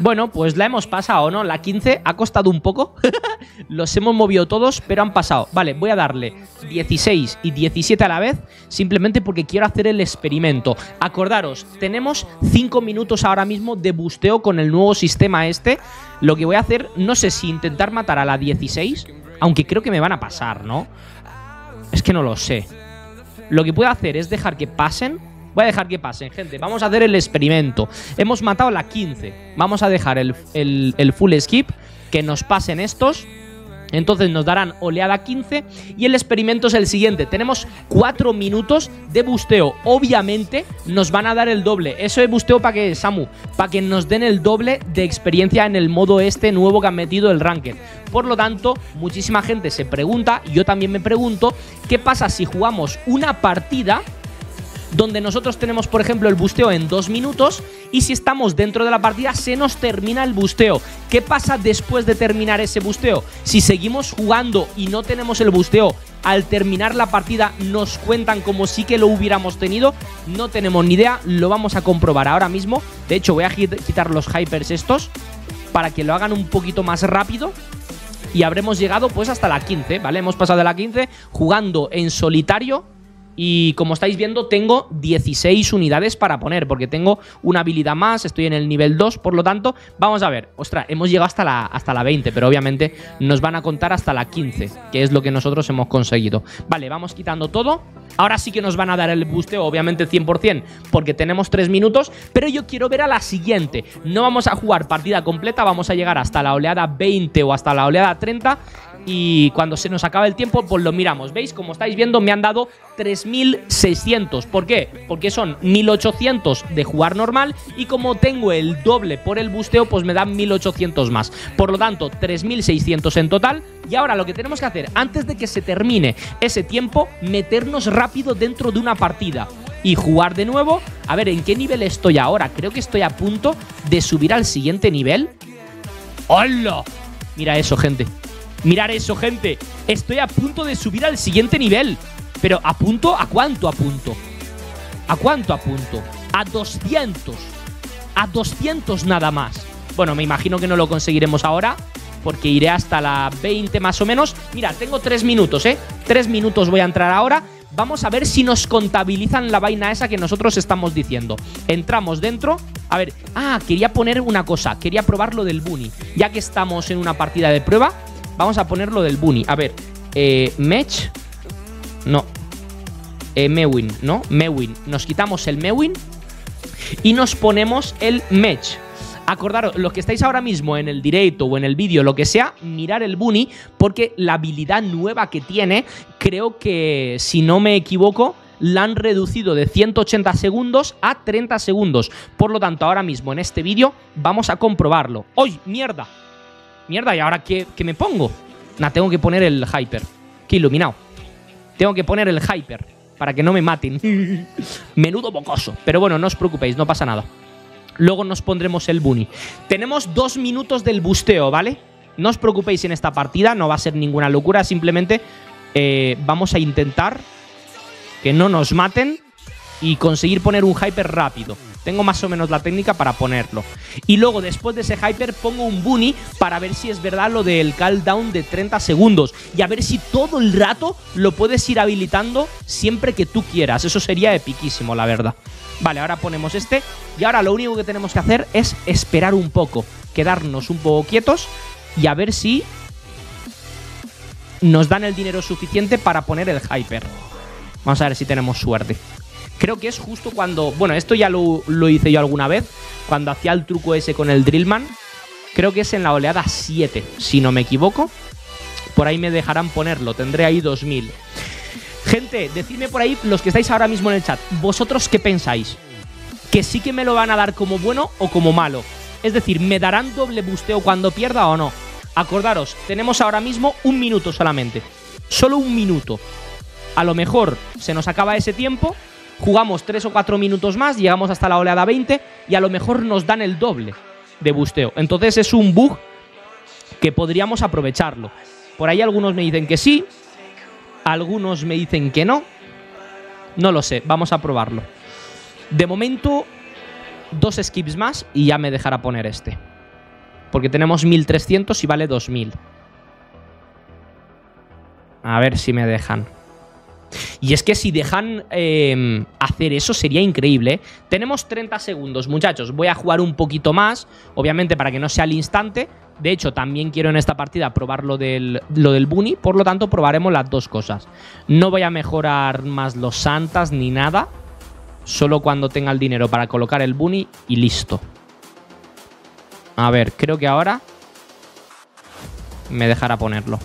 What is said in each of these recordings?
Bueno, pues la hemos pasado, ¿no? La 15 ha costado un poco. Los hemos movido todos, pero han pasado. Vale, voy a darle 16 y 17 a la vez, simplemente porque quiero hacer el experimento. Acordaros, tenemos 5 minutos ahora mismo de busteo con el nuevo sistema este. Lo que voy a hacer, no sé si intentar matar a la 16, aunque creo que me van a pasar, ¿no? Es que no lo sé. Lo que puedo hacer es dejar que pasen. Voy a dejar que pasen, gente. Vamos a hacer el experimento. Hemos matado la 15. Vamos a dejar el full skip. Que nos pasen estos. Entonces nos darán oleada 15. Y el experimento es el siguiente. Tenemos 4 minutos de busteo. Obviamente nos van a dar el doble. Eso es busteo para que, Samu, para que nos den el doble de experiencia en el modo este nuevo que han metido, el Ranked. Por lo tanto, muchísima gente se pregunta, y yo también me pregunto, ¿qué pasa si jugamos una partida donde nosotros tenemos, por ejemplo, el busteo en 2 minutos y si estamos dentro de la partida se nos termina el busteo? ¿Qué pasa después de terminar ese busteo? Si seguimos jugando y no tenemos el busteo, al terminar la partida nos cuentan como si que lo hubiéramos tenido. No tenemos ni idea, lo vamos a comprobar ahora mismo. De hecho, voy a quitar los hypers estos para que lo hagan un poquito más rápido. Y habremos llegado pues hasta la 15, ¿vale? Hemos pasado de la 15 jugando en solitario. Y como estáis viendo, tengo 16 unidades para poner, porque tengo una habilidad más, estoy en el nivel 2, por lo tanto, vamos a ver. Ostras, hemos llegado hasta la 20, pero obviamente nos van a contar hasta la 15, que es lo que nosotros hemos conseguido. Vale, vamos quitando todo. Ahora sí que nos van a dar el busteo, obviamente 100%, porque tenemos 3 minutos, pero yo quiero ver a la siguiente. No vamos a jugar partida completa, vamos a llegar hasta la oleada 20 o hasta la oleada 30. Y cuando se nos acabe el tiempo, pues lo miramos. ¿Veis? Como estáis viendo, me han dado 3600. ¿Por qué? Porque son 1800 de jugar normal y como tengo el doble por el busteo, pues me dan 1800 más. Por lo tanto, 3600 en total. Y ahora lo que tenemos que hacer, antes de que se termine ese tiempo, meternos rápido dentro de una partida y jugar de nuevo. A ver, ¿en qué nivel estoy ahora? Creo que estoy a punto de subir al siguiente nivel. ¡Hola! Mira eso, gente. Mirad eso, gente. Estoy a punto de subir al siguiente nivel. Pero ¿a punto? ¿A cuánto a punto? ¿A cuánto a punto? A 200. A 200 nada más. Bueno, me imagino que no lo conseguiremos ahora, porque iré hasta la 20 más o menos. Mira, tengo 3 minutos, 3 minutos voy a entrar ahora. Vamos a ver si nos contabilizan la vaina esa que nosotros estamos diciendo. Entramos dentro. A ver, quería poner una cosa. Quería probar lo del Bunny. Ya que estamos en una partida de prueba, vamos a poner lo del Bunny. A ver, Match. No. Mewin, ¿no? Mewin. Nos quitamos el Mewin y nos ponemos el Match. Acordaros, los que estáis ahora mismo en el directo o en el vídeo, lo que sea, mirar el Bunny, porque la habilidad nueva que tiene, creo que, si no me equivoco, la han reducido de 180 segundos a 30 segundos. Por lo tanto, ahora mismo en este vídeo vamos a comprobarlo. ¡Ay, mierda! Mierda, ¿y ahora qué me pongo? Tengo que poner el hyper. Qué iluminado. Tengo que poner el hyper para que no me maten. Menudo bocoso. Pero bueno, no os preocupéis, no pasa nada. Luego nos pondremos el Bunny. Tenemos 2 minutos del busteo, ¿vale? No os preocupéis en esta partida, no va a ser ninguna locura. Simplemente vamos a intentar que no nos maten y conseguir poner un hyper rápido. Tengo más o menos la técnica para ponerlo. Y luego, después de ese hyper, pongo un Bunny para ver si es verdad lo del cooldown de 30 segundos. Y a ver si todo el rato lo puedes ir habilitando siempre que tú quieras. Eso sería epiquísimo, la verdad. Vale, ahora ponemos este. Y ahora lo único que tenemos que hacer es esperar un poco. Quedarnos un poco quietos y a ver si nos dan el dinero suficiente para poner el hyper. Vamos a ver si tenemos suerte. Creo que es justo cuando... Bueno, esto ya lo hice yo alguna vez, cuando hacía el truco ese con el Drillman. Creo que es en la oleada 7, si no me equivoco. Por ahí me dejarán ponerlo, tendré ahí 2000. Gente, decidme por ahí, los que estáis ahora mismo en el chat, ¿vosotros qué pensáis? ¿Que sí que me lo van a dar como bueno o como malo? Es decir, ¿me darán doble busteo cuando pierda o no? Acordaros, tenemos ahora mismo 1 minuto solamente. Solo 1 minuto. A lo mejor se nos acaba ese tiempo, jugamos 3 o 4 minutos más, llegamos hasta la oleada 20 y a lo mejor nos dan el doble de busteo. Entonces es un bug que podríamos aprovecharlo. Por ahí algunos me dicen que sí, algunos me dicen que no. No lo sé, vamos a probarlo. De momento, 2 skips más y ya me dejará poner este. porque tenemos 1300 y vale 2000. A ver si me dejan. Y es que si dejan hacer eso sería increíble, ¿eh? Tenemos 30 segundos, muchachos. Voy a jugar un poquito más, obviamente para que no sea al instante. De hecho, también quiero en esta partida probar lo del bunny. Por lo tanto, probaremos las dos cosas. No voy a mejorar más los santas ni nada. Solo cuando tenga el dinero para colocar el bunny y listo. A ver, creo que ahora me dejará ponerlo.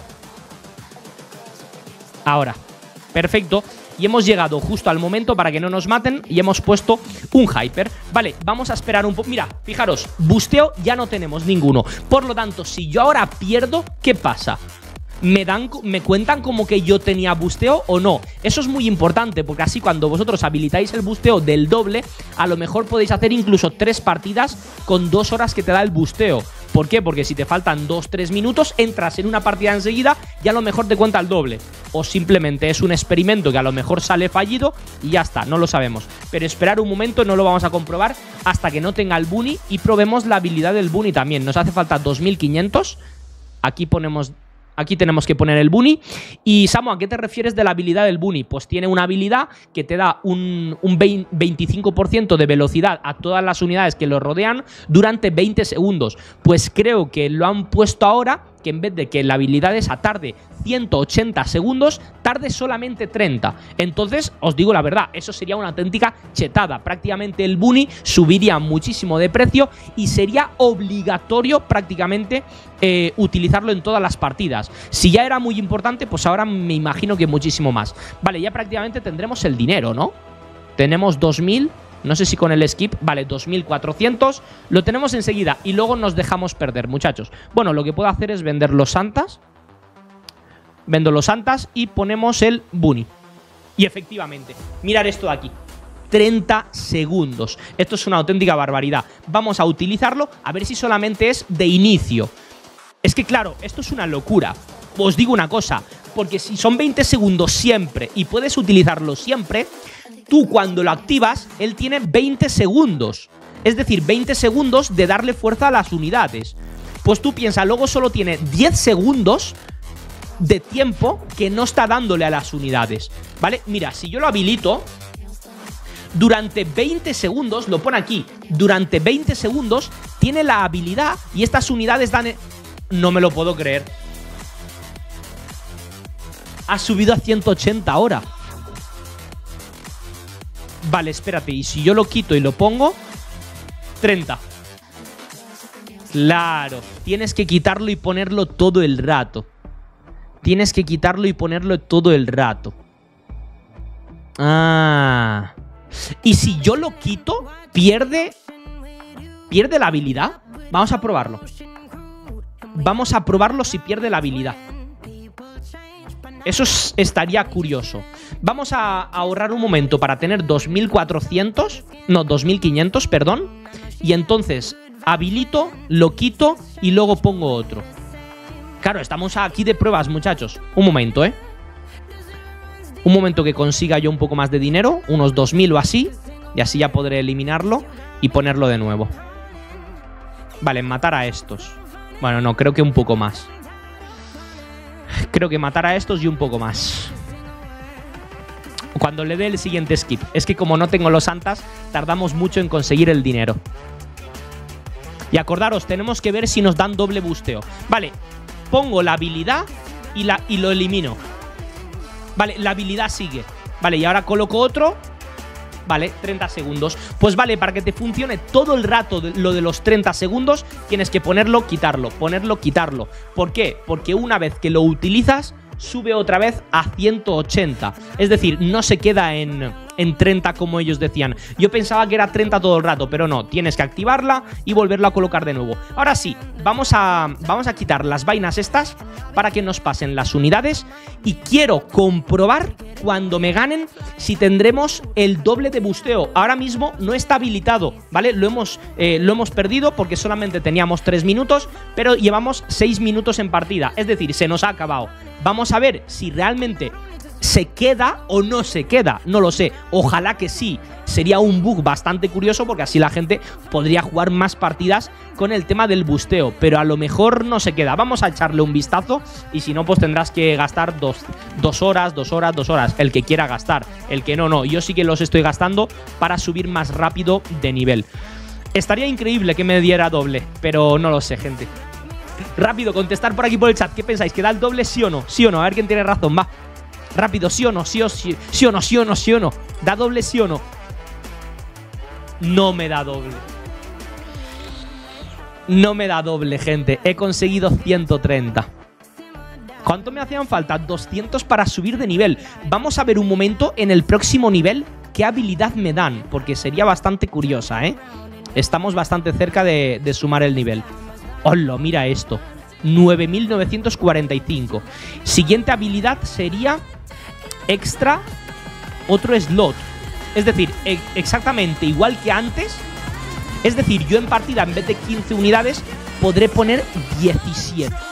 Ahora. Perfecto, y hemos llegado justo al momento para que no nos maten y hemos puesto un hyper. Vale, vamos a esperar un poco. Mira, fijaros, busteo ya no tenemos ninguno. Por lo tanto, si yo ahora pierdo, ¿qué pasa? ¿Me cuentan como que yo tenía busteo o no? Eso es muy importante, porque así cuando vosotros habilitáis el busteo del doble, a lo mejor podéis hacer incluso 3 partidas con 2 horas que te da el busteo. ¿Por qué? Porque si te faltan 2-3 minutos, entras en una partida enseguida y a lo mejor te cuenta el doble. O simplemente es un experimento que a lo mejor sale fallido y ya está, no lo sabemos. Pero esperar un momento, no lo vamos a comprobar hasta que no tenga el bunny y probemos la habilidad del bunny también. Nos hace falta 2500. Aquí tenemos que poner el bunny. Y Samu, ¿a qué te refieres de la habilidad del bunny? Pues tiene una habilidad que te da un 25% de velocidad a todas las unidades que lo rodean durante 20 segundos. Pues creo que lo han puesto ahora, que en vez de que la habilidad esa tarde 180 segundos, tarde solamente 30. Entonces, os digo la verdad, eso sería una auténtica chetada. Prácticamente el bunny subiría muchísimo de precio y sería obligatorio prácticamente utilizarlo en todas las partidas. Si ya era muy importante, pues ahora me imagino que muchísimo más. Vale, ya prácticamente tendremos el dinero, ¿no? Tenemos 2000... No sé si con el skip, vale, 2400. Lo tenemos enseguida y luego nos dejamos perder, muchachos. Bueno, lo que puedo hacer es vender los santas. Vendo los santas y ponemos el bunny. Y efectivamente, mirad esto de aquí. 30 segundos. Esto es una auténtica barbaridad. Vamos a utilizarlo a ver si solamente es de inicio. Es que claro, esto es una locura. Os digo una cosa, porque si son 20 segundos siempre y puedes utilizarlo siempre, tú cuando lo activas, él tiene 20 segundos. Es decir, 20 segundos de darle fuerza a las unidades. Pues tú piensas, luego solo tiene 10 segundos de tiempo que no está dándole a las unidades. ¿Vale? Mira, si yo lo habilito, durante 20 segundos, lo pone aquí, durante 20 segundos tiene la habilidad y estas unidades dan... No me lo puedo creer. Ha subido a 180 ahora. Vale, espérate, y si yo lo quito y lo pongo 30. Claro, tienes que quitarlo y ponerlo todo el rato. Tienes que quitarlo y ponerlo todo el rato. Ah. Y si yo lo quito, pierde la habilidad. Vamos a probarlo. Vamos a probarlo si pierde la habilidad. Eso estaría curioso. Vamos a ahorrar un momento para tener 2400. No, 2500, perdón. Y entonces habilito, lo quito y luego pongo otro. Claro, estamos aquí de pruebas, muchachos. Un momento, ¿eh? Un momento que consiga yo un poco más de dinero. Unos 2000 o así. Y así ya podré eliminarlo y ponerlo de nuevo. Vale, matar a estos. Bueno, no, creo que un poco más. Creo que matar a estos y un poco más. Cuando le dé el siguiente skip. Es que como no tengo los santas, tardamos mucho en conseguir el dinero. Y acordaros, tenemos que ver si nos dan doble busteo. Vale, pongo la habilidad y lo elimino. Vale, la habilidad sigue. Vale, y ahora coloco otro. Vale, 30 segundos. Pues vale, para que te funcione todo el rato lo de los 30 segundos, tienes que ponerlo, quitarlo, ponerlo, quitarlo. ¿Por qué? Porque una vez que lo utilizas, sube otra vez a 180. Es decir, no se queda en 30 como ellos decían. Yo pensaba que era 30 todo el rato, pero no. Tienes que activarla y volverla a colocar de nuevo. Ahora sí, vamos a quitar las vainas estas para que nos pasen las unidades. Y quiero comprobar cuando me ganen si tendremos el doble de busteo. Ahora mismo no está habilitado, ¿vale? Lo hemos perdido porque solamente teníamos 3 minutos, pero llevamos 6 minutos en partida. Es decir, se nos ha acabado. Vamos a ver si realmente ¿Se queda o no se queda? No lo sé. Ojalá que sí. Sería un bug bastante curioso porque así la gente podría jugar más partidas con el tema del busteo. Pero a lo mejor no se queda. Vamos a echarle un vistazo y si no, pues tendrás que gastar dos horas. El que quiera gastar. El que no. Yo sí que los estoy gastando para subir más rápido de nivel. Estaría increíble que me diera doble, pero no lo sé, gente. Rápido, contestar por aquí por el chat. ¿Qué pensáis? ¿Que da el doble sí o no? Sí o no, a ver quién tiene razón, va. Rápido, sí o no, sí o no. ¿Da doble sí o no? No me da doble. No me da doble, gente. He conseguido 130. ¿Cuánto me hacían falta? 200 para subir de nivel. Vamos a ver un momento en el próximo nivel qué habilidad me dan, porque sería bastante curiosa, ¿eh? Estamos bastante cerca de sumar el nivel. ¡Hola! Mira esto. 9.945. Siguiente habilidad sería extra otro slot. Es decir, exactamente igual que antes. Es decir, yo en partida en vez de 15 unidades podré poner 17.